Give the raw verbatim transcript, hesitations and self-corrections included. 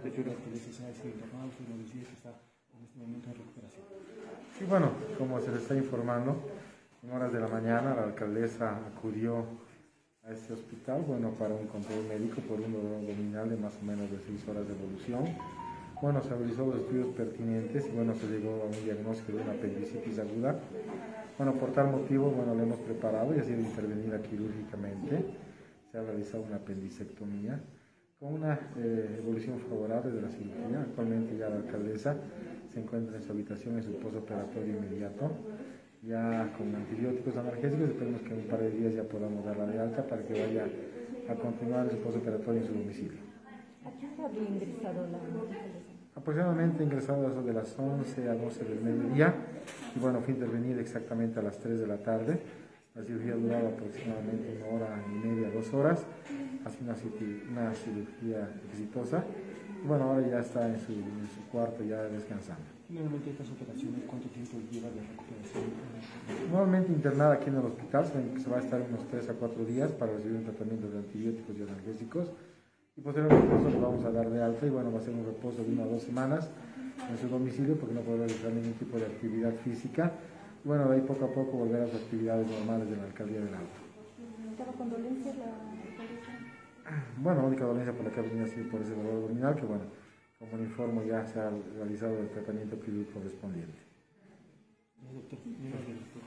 deterioro que se ha sido internado, usted nos decía que está en este momento en recuperación. Sí, bueno, como se les está informando, en horas de la mañana la alcaldesa acudió a este hospital, bueno, para un control médico por un dolor abdominal de más o menos de seis horas de evolución. Bueno, se realizó los estudios pertinentes y bueno, se llegó a un diagnóstico de una apendicitis aguda. Bueno, por tal motivo, bueno, le hemos preparado y ha sido intervenida quirúrgicamente. Se ha realizado una apendicectomía con una eh, evolución favorable de la cirugía. Actualmente ya la alcaldesa se encuentra en su habitación en su postoperatorio inmediato, ya con antibióticos analgésicos. Esperemos que en un par de días ya podamos darla de alta para que vaya a continuar su postoperatorio en su domicilio. ¿A qué hora había ingresado la alcaldesa? Aproximadamente ingresado a eso de las once a doce del mediodía y bueno, fue intervenida exactamente a las tres de la tarde. La cirugía duraba aproximadamente una hora y media, dos horas. Ha sido una, una cirugía exitosa. Y bueno, ahora ya está en su, en su cuarto ya descansando. Generalmente estas operaciones, ¿cuánto tiempo lleva de recuperación? Nuevamente internada aquí en el hospital, se va a estar unos tres a cuatro días para recibir un tratamiento de antibióticos y analgésicos. Y posteriormente nosotros le vamos a dar de alta y bueno, va a ser un reposo de una o dos semanas en su domicilio porque no podrá realizar ningún tipo de actividad física. Y bueno, de ahí poco a poco volver a las actividades normales de la alcaldía del Alto. ¿Estaba con dolencia la alcaldesa? Bueno, la única dolencia por la que ha venido ha sido por ese dolor abdominal, que bueno, como le informo ya se ha realizado el tratamiento quirúrgico correspondiente. Doctor,